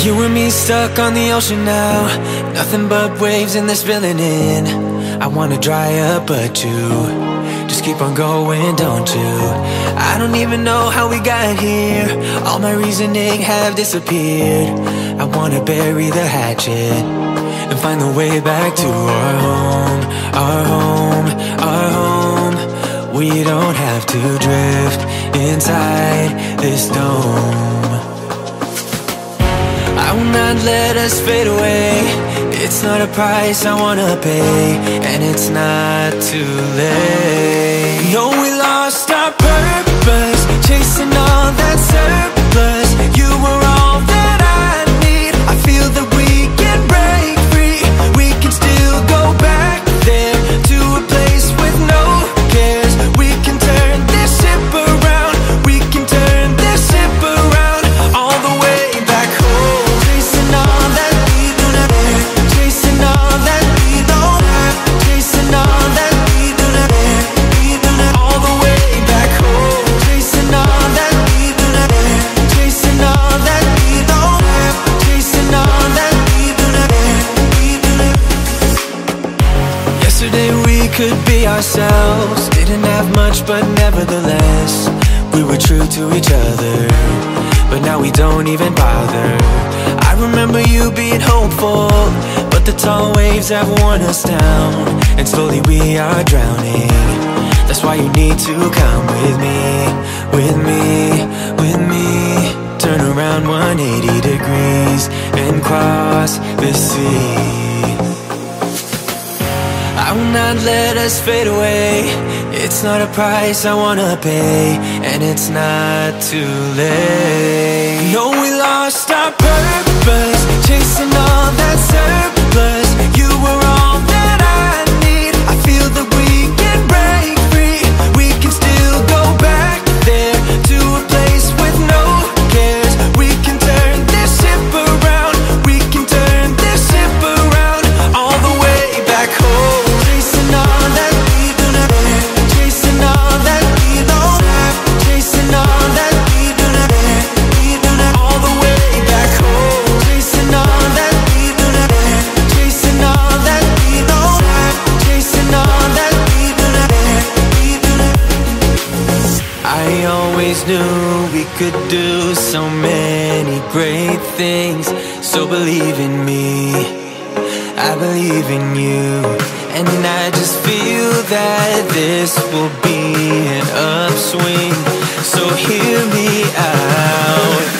You and me stuck on the ocean now, nothing but waves and they're spilling in. I wanna dry up but you just keep on going, don't you? I don't even know how we got here, all my reasoning have disappeared. I wanna bury the hatchet and find the way back to our home, our home, our home. We don't have to drift inside this dome. I will not let us fade away. It's not a price I wanna pay, and it's not too late. No, we lost our purpose, chasing all that surplus. You were all that I need. I feel that we can break free. We can still go back there to a place with no cares. We can turn this ship around. We can turn this ship around all the way back home. Chasing all that we do not have, chasing all that we don't have, chasing all that we do not have, all the way back home. Chasing all that we do not have, chasing all that we don't have, chasing all that we do not have, Yesterday we could be ourselves, didn't have much but nevertheless we were true to each other. But now we don't even bother. I remember you being hopeful, but the tall waves have worn us down, and slowly we are drowning. That's why you need to come with me, with me, with me. Turn around 180 degrees and cross the sea. I will not let us fade away. It's not a price I wanna pay, and it's not too late. No, we lost our purpose, chasing all that surplus. You were all that I need. I feel that we can break free. We can still go back there to a place with no cares. We can turn this ship around. We can turn this ship around all the way back home. Chasing all that we do not have, chasing all that we don't have, chasing all that we do not have, all the way back home. Chasing all that we do not have, chasing all that we don't have, chasing all that we do not have, I always knew we could do so many great things, so believe in me, I believe in you. And I just feel that this will be an upswing, so hear me out.